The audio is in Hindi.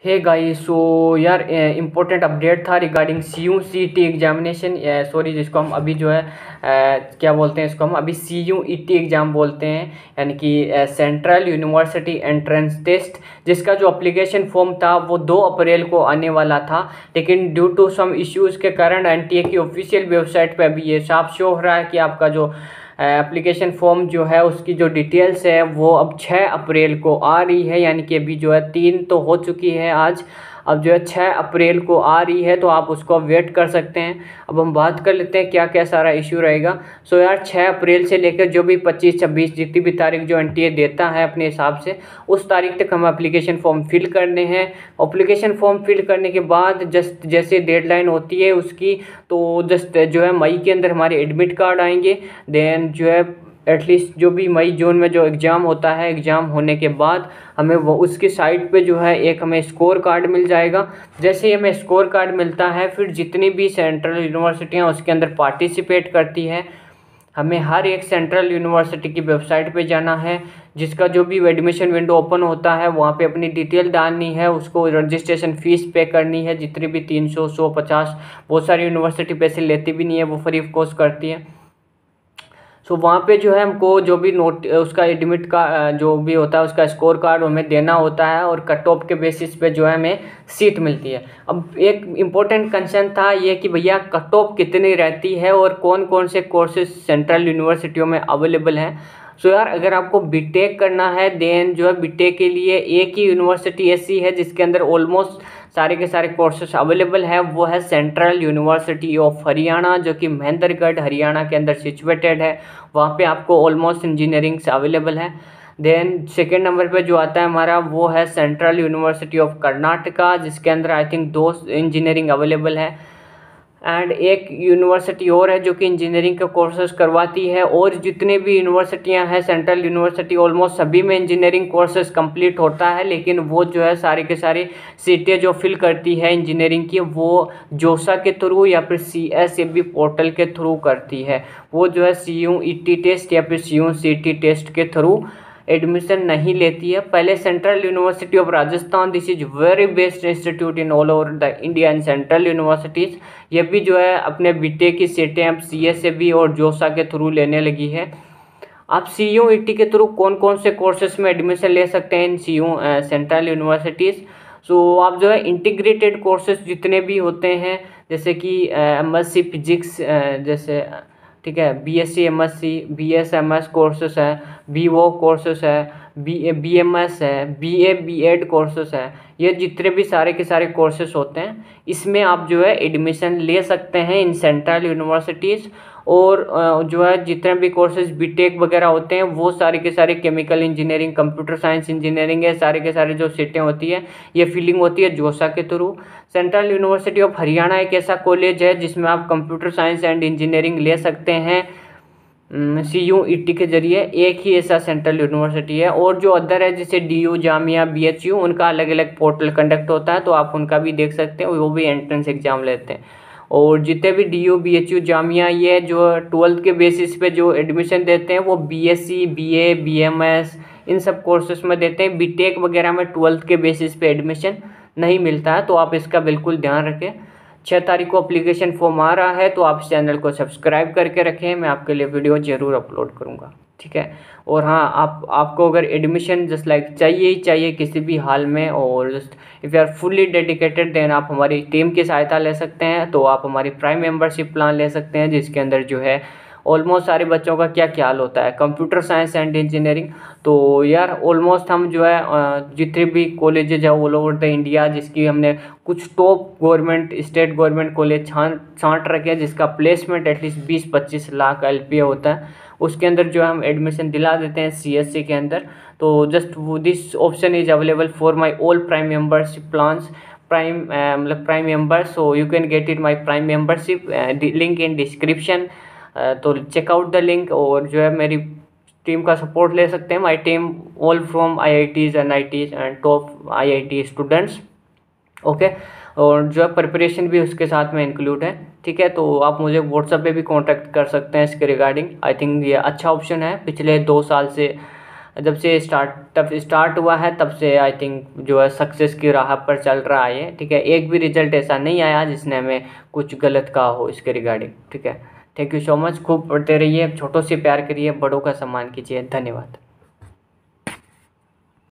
हे गाइस, सो यार इम्पोर्टेंट अपडेट था रिगार्डिंग CU/CET एग्जामिनेशन। सॉरी, जिसको हम अभी जो है क्या बोलते हैं, इसको हम अभी CU/ET एग्ज़ाम बोलते हैं, यानी कि सेंट्रल यूनिवर्सिटी एंट्रेंस टेस्ट, जिसका जो अप्लीकेशन फॉर्म था वो 2 अप्रैल को आने वाला था। लेकिन ड्यू टू सम इश्यूज़ के कारण NTA की ऑफिशियल वेबसाइट पे अभी ये साफ शो हो रहा है कि आपका जो एप्लीकेशन फॉर्म जो है उसकी जो डिटेल्स है वो अब 6 अप्रैल को आ रही है, यानी कि अभी जो है 3 तो हो चुकी है आज, अब जो है 6 अप्रैल को आ रही है, तो आप उसको वेट कर सकते हैं। अब हम बात कर लेते हैं क्या क्या सारा इशू रहेगा। सो यार 6 अप्रैल से लेकर जो भी 25-26 जितनी भी तारीख जो NTA देता है अपने हिसाब से, उस तारीख तक हम एप्लीकेशन फॉर्म फिल करने हैं। एप्लीकेशन फॉर्म फिल करने के बाद जस्ट जैसे डेडलाइन होती है उसकी, तो जस्ट जो है मई के अंदर हमारे एडमिट कार्ड आएंगे। देन जो है एटलीस्ट जो भी मई जून में जो एग्ज़ाम होता है, एग्ज़ाम होने के बाद हमें वो उसकी साइट पे जो है एक हमें स्कोर कार्ड मिल जाएगा। जैसे ही हमें स्कोर कार्ड मिलता है, फिर जितनी भी सेंट्रल यूनिवर्सिटियाँ उसके अंदर पार्टिसिपेट करती है, हमें हर एक सेंट्रल यूनिवर्सिटी की वेबसाइट पे जाना है, जिसका जो भी एडमिशन विंडो ओपन होता है वहाँ पे अपनी डिटेल डालनी है, उसको रजिस्ट्रेशन फ़ीस पे करनी है, जितनी भी 300, 150, बहुत सारी यूनिवर्सिटी पैसे लेती भी नहीं है, वो फ्री ऑफ कॉस्ट करती है। सो वहाँ पे जो है हमको जो भी नोट उसका एडमिट का जो भी होता है उसका स्कोर कार्ड हमें देना होता है, और कट ऑफ के बेसिस पे जो है हमें सीट मिलती है। अब एक इम्पोर्टेंट कंसर्न था ये कि भैया कट ऑफ कितनी रहती है और कौन कौन से कोर्सेज सेंट्रल यूनिवर्सिटियों में अवेलेबल हैं। सो यार अगर आपको बीटेक करना है, देन जो है बीटेक के लिए एक ही यूनिवर्सिटी ऐसी है जिसके अंदर ऑलमोस्ट सारे के सारे कोर्सेस अवेलेबल है, वो है सेंट्रल यूनिवर्सिटी ऑफ हरियाणा, जो कि महेंद्रगढ़ हरियाणा के अंदर सिचुएटेड है। वहाँ पे आपको ऑलमोस्ट इंजीनियरिंग से अवेलेबल है। देन सेकेंड नंबर पे जो आता है हमारा, वो है सेंट्रल यूनिवर्सिटी ऑफ कर्नाटका, जिसके अंदर आई थिंक 2 इंजीनियरिंग अवेलेबल है। एंड एक यूनिवर्सिटी और है जो कि इंजीनियरिंग के कोर्सेज करवाती है, और जितने भी यूनिवर्सिटियां हैं सेंट्रल यूनिवर्सिटी, ऑलमोस्ट सभी में इंजीनियरिंग कोर्सेज कंप्लीट होता है। लेकिन वो जो है सारे के सारे सीटें जो फिल करती है इंजीनियरिंग की, वो जोसा के थ्रू या फिर CSAB पोर्टल के थ्रू करती है। वो जो है CU/ET टेस्ट या फिर CU/CET टेस्ट के थ्रू एडमिशन नहीं लेती है। पहले central university of Rajasthan, this is very best institute in all over the India and central universities, ये भी जो है अपने बीटेक की सीटें अब CSAB और जोसा के थ्रू लेने लगी है। आप CU/ET के थ्रू कौन कौन से कोर्सेज में एडमिशन ले सकते हैं इन सेंट्रल यूनिवर्सिटीज़। सो आप जो है इंटीग्रेटेड कोर्सेज जितने भी होते हैं, जैसे कि MSc फिजिक्स, जैसे ठीक है, BSc MSc BSMS कोर्सेस है, BO कोर्सेस है, BMS है, BA B.Ed कोर्सेस है, ये जितने भी सारे के सारे कोर्सेस होते हैं इसमें आप जो है एडमिशन ले सकते हैं इन सेंट्रल यूनिवर्सिटीज़। और जो है जितने भी कोर्सेज बीटेक वगैरह होते हैं वो सारे के सारे chemical engineering, computer science engineering है, सारे के सारे जो सीटें होती है ये फिलिंग होती है जोसा के through. Central university of Haryana एक ऐसा कॉलेज है जिसमें आप कंप्यूटर साइंस एंड इंजीनियरिंग ले सकते हैं CU/ET के जरिए, एक ही ऐसा सेंट्रल यूनिवर्सिटी है। और जो अदर है जैसे DU, जामिया, BHU, उनका अलग अलग पोर्टल कंडक्ट होता है, तो आप उनका भी देख सकते हैं, वो भी एंट्रेंस एग्जाम लेते हैं। और जितने भी DU, BHU, जामिया, ये जो 12th के बेसिस पे जो एडमिशन देते हैं वो BSc BA BMS इन सब कोर्सेस में देते हैं। बीटेक वगैरह में 12th के बेसिस पे एडमिशन नहीं मिलता है, तो आप इसका बिल्कुल ध्यान रखें। 6 तारीख को एप्लीकेशन फॉर्म आ रहा है, तो आप इस चैनल को सब्सक्राइब करके रखें, मैं आपके लिए वीडियो ज़रूर अपलोड करूँगा, ठीक है। और हाँ, आपको अगर एडमिशन जस्ट लाइक चाहिए ही चाहिए किसी भी हाल में, और just if you are fully dedicated, then आप हमारी टीम की सहायता ले सकते हैं। तो आप हमारी प्राइम मेंबरशिप प्लान ले सकते हैं, जिसके अंदर जो है ऑलमोस्ट सारे बच्चों का क्या ख्याल होता है, कंप्यूटर साइंस एंड इंजीनियरिंग। तो यार ऑलमोस्ट हम जो है जितने भी कॉलेजेज है ऑल ओवर द इंडिया, जिसकी हमने कुछ top government state government college छांट रखे हैं, जिसका प्लेसमेंट एटलीस्ट 20-25 लाख LPA होता है, उसके अंदर जो हम एडमिशन दिला देते हैं CSC के अंदर। तो जस्ट वो this option is available for my all prime membership plans, मतलब prime members. So you can get it my prime membership, link in description, तो चेकआउट द लिंक। और जो है मेरी टीम का सपोर्ट ले सकते हैं, my team all from IITs NITs and top IIT students, okay. और जो है प्रिपरेशन भी उसके साथ में इंक्लूड है, ठीक है। तो आप मुझे व्हाट्सएप पे भी कांटेक्ट कर सकते हैं इसके रिगार्डिंग। आई थिंक ये अच्छा ऑप्शन है, पिछले 2 साल से जब से स्टार्ट हुआ है तब से आई थिंक जो है सक्सेस की राह पर चल रहा है ये, ठीक है। एक भी रिजल्ट ऐसा नहीं आया जिसने हमें कुछ गलत कहा हो इसके रिगार्डिंग, ठीक है। Thank you so much. खूब पढ़ते रहिए, छोटों से प्यार करिए, बड़ों का सम्मान कीजिए। धन्यवाद।